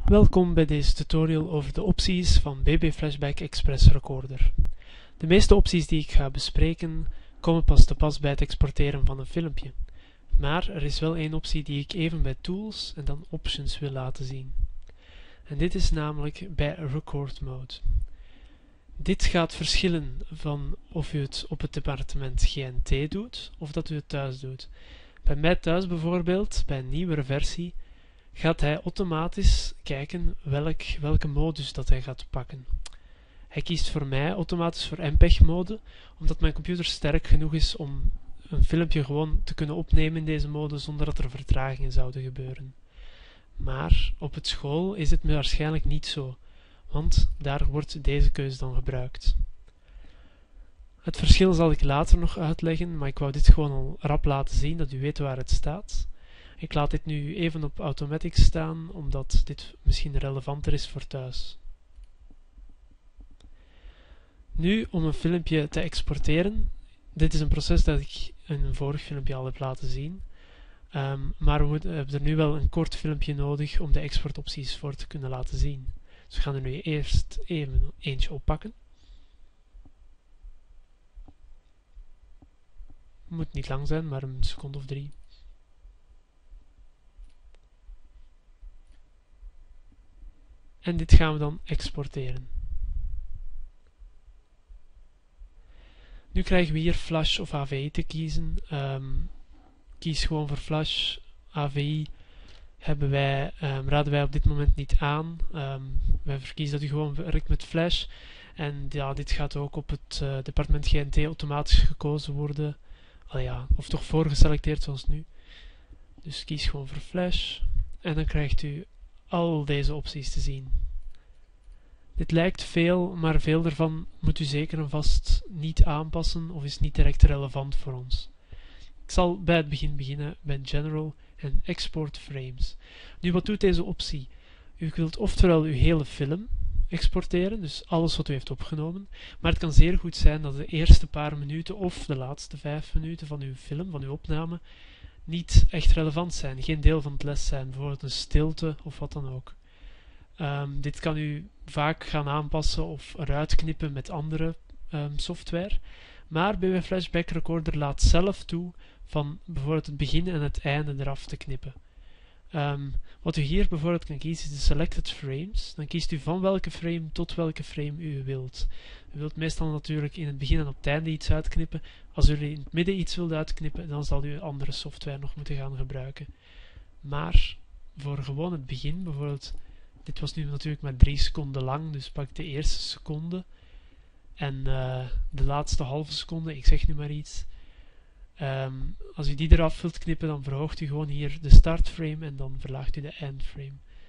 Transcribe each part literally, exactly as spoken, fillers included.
Welkom bij deze tutorial over de opties van B B Flashback Express Recorder. De meeste opties die ik ga bespreken komen pas te pas bij het exporteren van een filmpje. Maar er is wel één optie die ik even bij Tools en dan Options wil laten zien. En dit is namelijk bij Record Mode. Dit gaat verschillen van of u het op het departement G N T doet of dat u het thuis doet. Bij mij thuis bijvoorbeeld, bij een nieuwere versie, gaat hij automatisch kijken welk, welke modus dat hij gaat pakken. Hij kiest voor mij automatisch voor M P E G mode, omdat mijn computer sterk genoeg is om een filmpje gewoon te kunnen opnemen in deze mode zonder dat er vertragingen zouden gebeuren. Maar op het school is het waarschijnlijk niet zo, want daar wordt deze keuze dan gebruikt. Het verschil zal ik later nog uitleggen, maar ik wou dit gewoon al rap laten zien, dat u weet waar het staat. Ik laat dit nu even op Automatic staan, omdat dit misschien relevanter is voor thuis. Nu, om een filmpje te exporteren. Dit is een proces dat ik in een vorig filmpje al heb laten zien. Um, maar we, moeten, we hebben er nu wel een kort filmpje nodig om de exportopties voor te kunnen laten zien. Dus we gaan er nu eerst even eentje oppakken. Moet niet lang zijn, maar een seconde of drie. En dit gaan we dan exporteren. Nu krijgen we hier Flash of A V I te kiezen. Um, kies gewoon voor Flash. A V I hebben wij, um, raden wij op dit moment niet aan. Um, wij verkiezen dat u gewoon werkt met Flash. En ja, dit gaat ook op het uh, departement G N T automatisch gekozen worden. Allee, ja, of toch voorgeselecteerd zoals nu. Dus kies gewoon voor Flash. En dan krijgt u al deze opties te zien. Dit lijkt veel, maar veel daarvan moet u zeker en vast niet aanpassen of is niet direct relevant voor ons. Ik zal bij het begin beginnen bij General en Export Frames. Nu, wat doet deze optie? U wilt oftewel uw hele film exporteren, dus alles wat u heeft opgenomen, maar het kan zeer goed zijn dat de eerste paar minuten of de laatste vijf minuten van uw film, van uw opname, niet echt relevant zijn, geen deel van het les zijn, bijvoorbeeld een stilte of wat dan ook. Um, dit kan u vaak gaan aanpassen of eruit knippen met andere um, software, maar B B Flashback Recorder laat zelf toe van bijvoorbeeld het begin en het einde eraf te knippen. Um, wat u hier bijvoorbeeld kan kiezen is de Selected Frames. Dan kiest u van welke frame tot welke frame u wilt. U wilt meestal natuurlijk in het begin en op het einde iets uitknippen. Als u in het midden iets wilt uitknippen, dan zal u andere software nog moeten gaan gebruiken. Maar voor gewoon het begin, bijvoorbeeld, dit was nu natuurlijk maar drie seconden lang, dus pak de eerste seconde en uh, de laatste halve seconde, ik zeg nu maar iets. Um, als u die eraf wilt knippen, dan verhoogt u gewoon hier de startframe en dan verlaagt u de endframe.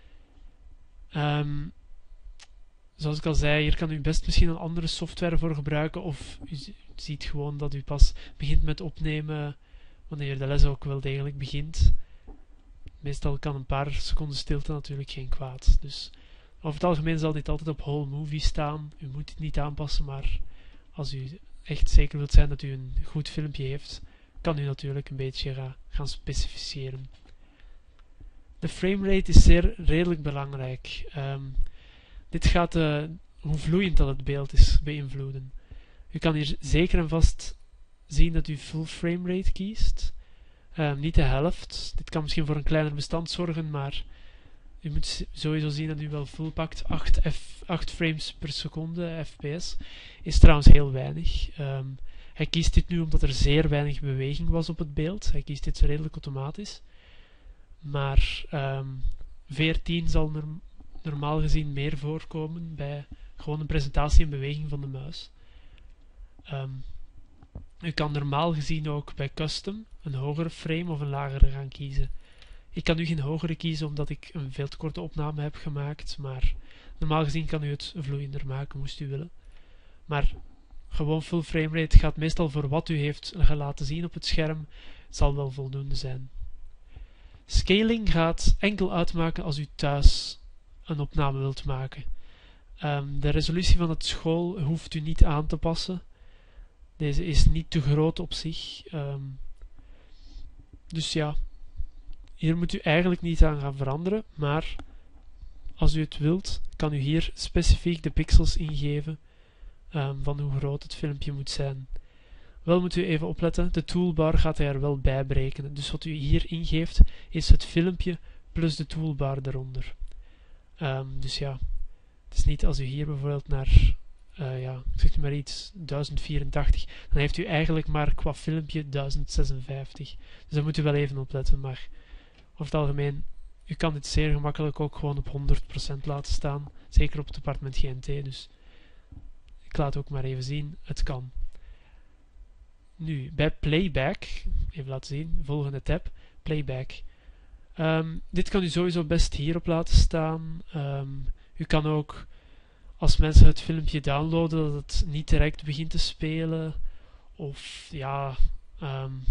Um, zoals ik al zei, hier kan u best misschien een andere software voor gebruiken, of u ziet gewoon dat u pas begint met opnemen wanneer de les ook wel degelijk begint. Meestal kan een paar seconden stilte natuurlijk geen kwaad. Dus over het algemeen zal dit altijd op whole movie staan. U moet het niet aanpassen, maar als u echt zeker wilt zijn dat u een goed filmpje heeft, kan u natuurlijk een beetje ga, gaan specificeren. De framerate is zeer redelijk belangrijk. Um, dit gaat uh, hoe vloeiend dat het beeld is beïnvloeden. U kan hier zeker en vast zien dat u full framerate kiest. Um, niet de helft. Dit kan misschien voor een kleiner bestand zorgen, maar u moet sowieso zien dat u wel full pakt. acht frames per seconde, F P S, is trouwens heel weinig. Um, hij kiest dit nu omdat er zeer weinig beweging was op het beeld. Hij kiest dit redelijk automatisch. Maar um, veertien zal norm normaal gezien meer voorkomen bij gewoon een presentatie en beweging van de muis. Um, U kan normaal gezien ook bij Custom een hogere frame of een lagere gaan kiezen. Ik kan nu geen hogere kiezen omdat ik een veel te korte opname heb gemaakt, maar normaal gezien kan u het vloeiender maken, moest u willen. Maar gewoon full framerate gaat meestal voor wat u heeft laten zien op het scherm, zal wel voldoende zijn. Scaling gaat enkel uitmaken als u thuis een opname wilt maken. Um, de resolutie van het school hoeft u niet aan te passen. Deze is niet te groot op zich. Um, dus ja, hier moet u eigenlijk niet aan gaan veranderen, maar als u het wilt, kan u hier specifiek de pixels ingeven um, van hoe groot het filmpje moet zijn. Wel moet u even opletten, de toolbar gaat hij er wel bij berekenen. Dus wat u hier ingeeft, is het filmpje plus de toolbar eronder. Um, dus ja, het is niet als u hier bijvoorbeeld naar, uh, ja, ik zeg nu maar iets, duizend vierentachtig, dan heeft u eigenlijk maar qua filmpje duizend zesenvijftig. Dus daar moet u wel even op letten, maar over het algemeen, u kan dit zeer gemakkelijk ook gewoon op honderd procent laten staan, zeker op het departement G N T, dus ik laat ook maar even zien, het kan. Nu, bij playback, even laten zien, volgende tab, playback. Um, dit kan u sowieso best hierop laten staan. Um, u kan ook, als mensen het filmpje downloaden, dat het niet direct begint te spelen. Of ja, um,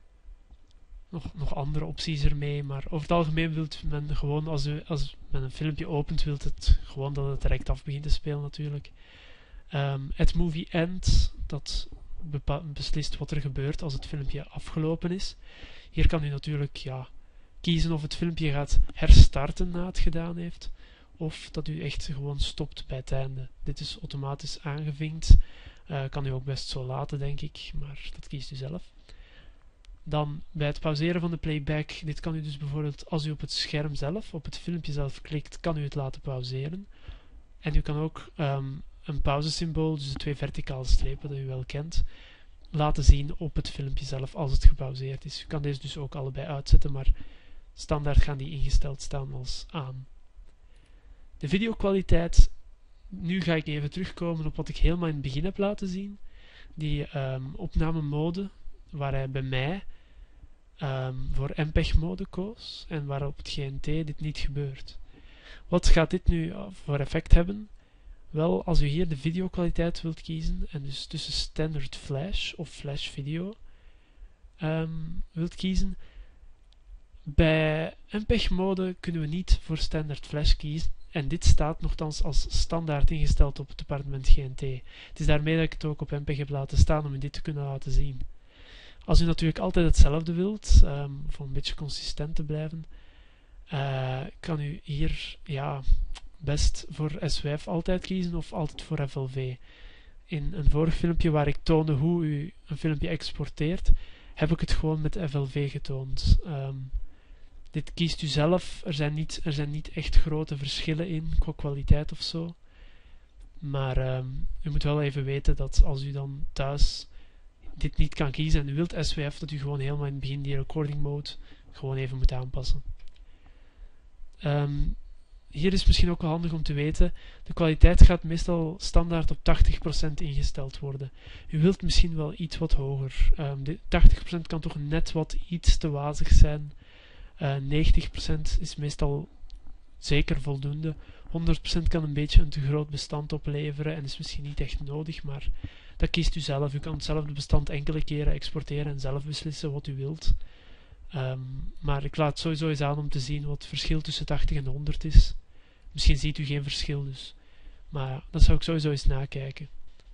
nog, nog andere opties ermee. Maar over het algemeen wilt men gewoon, als, u, als men een filmpje opent, wilt het gewoon dat het direct af begint te spelen natuurlijk. Um, at movie end, dat beslist wat er gebeurt als het filmpje afgelopen is. Hier kan u natuurlijk ja, kiezen of het filmpje gaat herstarten na het gedaan heeft, of dat u echt gewoon stopt bij het einde. Dit is automatisch aangevinkt. Uh, kan u ook best zo laten, denk ik, maar dat kiest u zelf. Dan bij het pauzeren van de playback, dit kan u dus bijvoorbeeld, als u op het scherm zelf, op het filmpje zelf klikt, kan u het laten pauzeren. En u kan ook um, een pauzesymbool, dus de twee verticale strepen dat u wel kent, laten zien op het filmpje zelf als het gepauzeerd is. U kan deze dus ook allebei uitzetten, maar standaard gaan die ingesteld staan als aan. De videokwaliteit, nu ga ik even terugkomen op wat ik helemaal in het begin heb laten zien. Die um, opnamemode, waar hij bij mij um, voor M P E G-mode koos en waar op het G N T dit niet gebeurt. Wat gaat dit nu voor effect hebben? Wel, als u hier de videokwaliteit wilt kiezen, en dus tussen standard flash of flash video um, wilt kiezen, bij M P E G-mode kunnen we niet voor standard flash kiezen, en dit staat nogthans als standaard ingesteld op het departement G N T. Het is daarmee dat ik het ook op M P E G heb laten staan om u dit te kunnen laten zien. Als u natuurlijk altijd hetzelfde wilt, um, voor een beetje consistent te blijven, uh, kan u hier ja, best voor S W F altijd kiezen of altijd voor F L V. In een vorig filmpje waar ik toonde hoe u een filmpje exporteert, heb ik het gewoon met F L V getoond. Um, dit kiest u zelf. Er zijn, niet, er zijn niet echt grote verschillen in qua kwaliteit of zo. Maar um, u moet wel even weten dat als u dan thuis dit niet kan kiezen en u wilt S W F, dat u gewoon helemaal in het begin die recording mode gewoon even moet aanpassen. Um, hier is misschien ook wel handig om te weten, de kwaliteit gaat meestal standaard op tachtig procent ingesteld worden. U wilt misschien wel iets wat hoger. Um, de tachtig procent kan toch net wat iets te wazig zijn. Uh, negentig procent is meestal zeker voldoende. honderd procent kan een beetje een te groot bestand opleveren en is misschien niet echt nodig, maar dat kiest u zelf. U kan hetzelfde bestand enkele keren exporteren en zelf beslissen wat u wilt. Um, maar ik laat sowieso eens aan om te zien wat het verschil tussen tachtig en honderd is. Misschien ziet u geen verschil dus. Maar dat zou ik sowieso eens nakijken.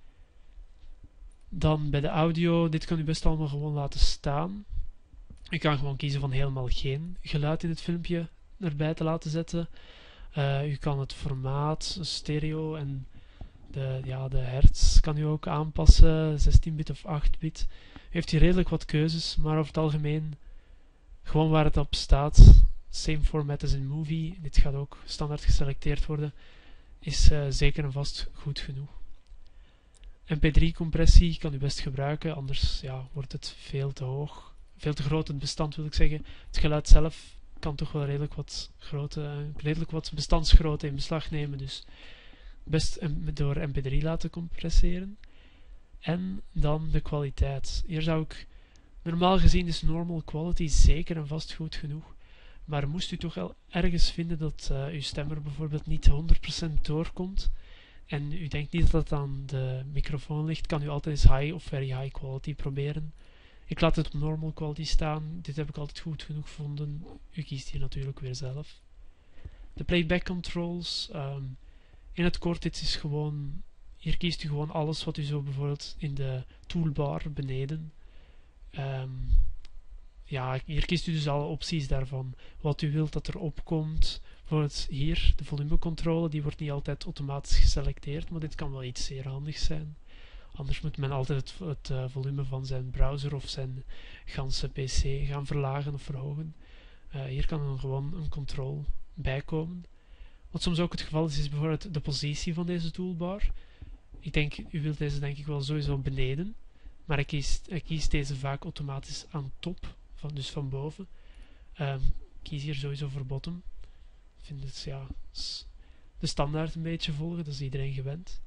Dan bij de audio, dit kan u best allemaal gewoon laten staan. U kan gewoon kiezen van helemaal geen geluid in het filmpje erbij te laten zetten. Uh, u kan het formaat, stereo en de, ja, de hertz kan u ook aanpassen, zestien bit of acht bit. U heeft hier redelijk wat keuzes, maar over het algemeen gewoon waar het op staat, same format as in movie, dit gaat ook standaard geselecteerd worden, is uh, zeker en vast goed genoeg. M P drie compressie kan u best gebruiken, anders ja, wordt het veel te hoog, veel te groot het bestand wil ik zeggen. Het geluid zelf kan toch wel redelijk wat, grote, uh, redelijk wat bestandsgrootte in beslag nemen, dus best door M P drie laten compresseren. En dan de kwaliteit. Hier zou ik, normaal gezien is normal quality zeker en vast goed genoeg. Maar moest u toch wel ergens vinden dat uh, uw stem er bijvoorbeeld niet honderd procent doorkomt, en u denkt niet dat het aan de microfoon ligt, kan u altijd eens high of very high quality proberen. Ik laat het op normal quality staan. Dit heb ik altijd goed genoeg gevonden. U kiest hier natuurlijk weer zelf. De playback controls. Um, in het kort, dit is gewoon, hier kiest u gewoon alles wat u zo bijvoorbeeld in de toolbar beneden. Um, ja, hier kiest u dus alle opties daarvan. Wat u wilt dat er opkomt. Bijvoorbeeld hier, de volumecontrole, die wordt niet altijd automatisch geselecteerd, maar dit kan wel iets zeer handigs zijn. Anders moet men altijd het, het uh, volume van zijn browser of zijn ganse pc gaan verlagen of verhogen. Uh, hier kan er gewoon een control bij komen. Wat soms ook het geval is, is bijvoorbeeld de positie van deze toolbar. Ik denk, u wilt deze denk ik wel sowieso beneden, maar ik kies, ik kies deze vaak automatisch aan top, van, dus van boven. Um, kies hier sowieso voor bottom. Ik vind het, ja, de standaard een beetje volgen, dat is iedereen gewend.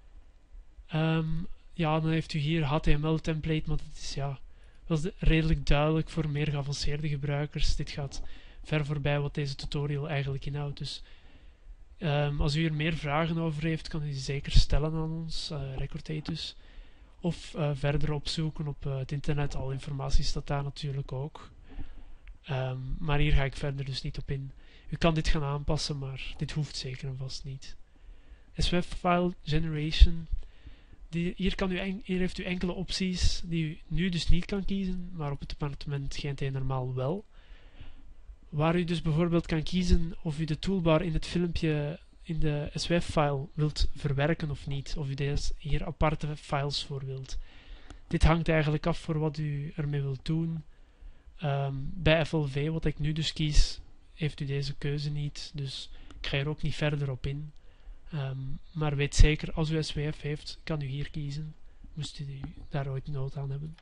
Um, ja, dan heeft u hier H T M L template, maar dat is ja, wel redelijk duidelijk voor meer geavanceerde gebruikers. Dit gaat ver voorbij wat deze tutorial eigenlijk inhoudt. Dus um, als u hier meer vragen over heeft, kan u die zeker stellen aan ons, uh, Recordate dus. Of uh, verder opzoeken op uh, het internet. Al informatie staat daar natuurlijk ook. Um, maar hier ga ik verder dus niet op in. U kan dit gaan aanpassen, maar dit hoeft zeker en vast niet. S W F File Generation. Die, hier, kan u hier heeft u enkele opties die u nu dus niet kan kiezen, maar op het departement G N T normaal wel. Waar u dus bijvoorbeeld kan kiezen of u de toolbar in het filmpje in de S W F-file wilt verwerken of niet. Of u deze hier aparte files voor wilt. Dit hangt eigenlijk af voor wat u ermee wilt doen. Um, bij F L V, wat ik nu dus kies, heeft u deze keuze niet. Dus ik ga er ook niet verder op in. Um, maar weet zeker, als u S W F heeft, kan u hier kiezen. Moest u daar ooit nood aan hebben.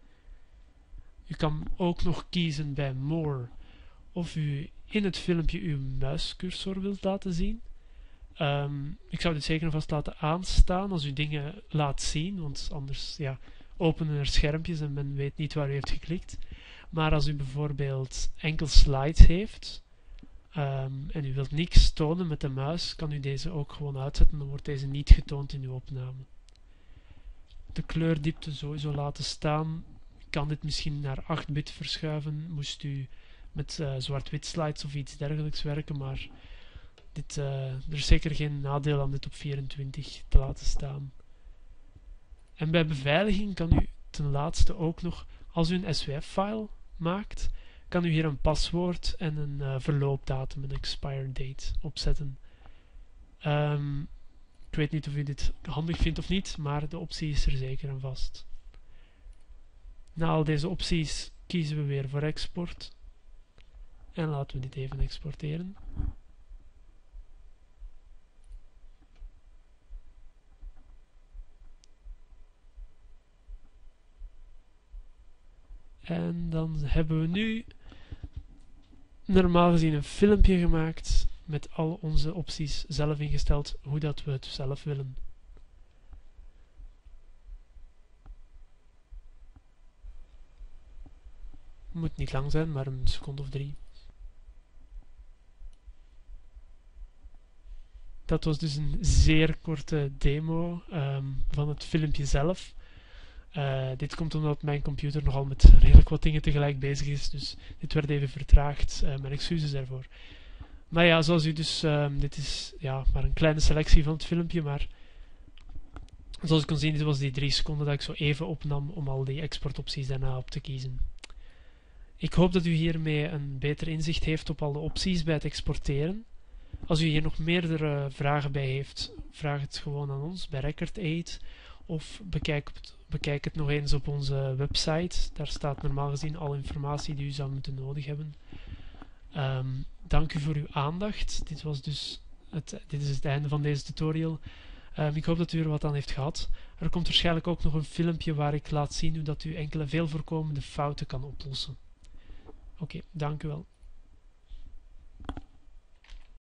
U kan ook nog kiezen bij More of u in het filmpje uw muiscursor wilt laten zien. Um, ik zou dit zeker en vast laten aanstaan als u dingen laat zien, want anders ja, openen er schermpjes en men weet niet waar u heeft geklikt. Maar als u bijvoorbeeld enkel slides heeft um, en u wilt niks tonen met de muis, kan u deze ook gewoon uitzetten, dan wordt deze niet getoond in uw opname. De kleurdiepte sowieso laten staan. Ik kan dit misschien naar acht bit verschuiven, moest u met uh, zwart-wit slides of iets dergelijks werken, maar dit, uh, er is zeker geen nadeel aan dit op vierentwintig te laten staan. En bij beveiliging kan u ten laatste ook nog, als u een S W F-file maakt, kan u hier een paswoord en een uh, verloopdatum, een expire date, opzetten. Um, ik weet niet of u dit handig vindt of niet, maar de optie is er zeker en vast. Na al deze opties kiezen we weer voor export. En laten we dit even exporteren. En dan hebben we nu normaal gezien een filmpje gemaakt met al onze opties zelf ingesteld, hoe dat we het zelf willen. Moet niet lang zijn, maar een seconde of drie. Dat was dus een zeer korte demo um, van het filmpje zelf. Uh, dit komt omdat mijn computer nogal met redelijk wat dingen tegelijk bezig is, dus dit werd even vertraagd. Uh, mijn excuses daarvoor. Maar ja, zoals u dus, um, dit is ja, maar een kleine selectie van het filmpje, maar zoals ik kon zien, dit was die drie seconden dat ik zo even opnam om al die exportopties daarna op te kiezen. Ik hoop dat u hiermee een beter inzicht heeft op al de opties bij het exporteren. Als u hier nog meerdere vragen bij heeft, vraag het gewoon aan ons bij Recordate of bekijk het, bekijk het nog eens op onze website. Daar staat normaal gezien alle informatie die u zou moeten nodig hebben. Um, dank u voor uw aandacht. Dit, was dus het, dit is het einde van deze tutorial. Um, ik hoop dat u er wat aan heeft gehad. Er komt waarschijnlijk ook nog een filmpje waar ik laat zien hoe dat u enkele veel voorkomende fouten kan oplossen. Oké, okay, dank u wel.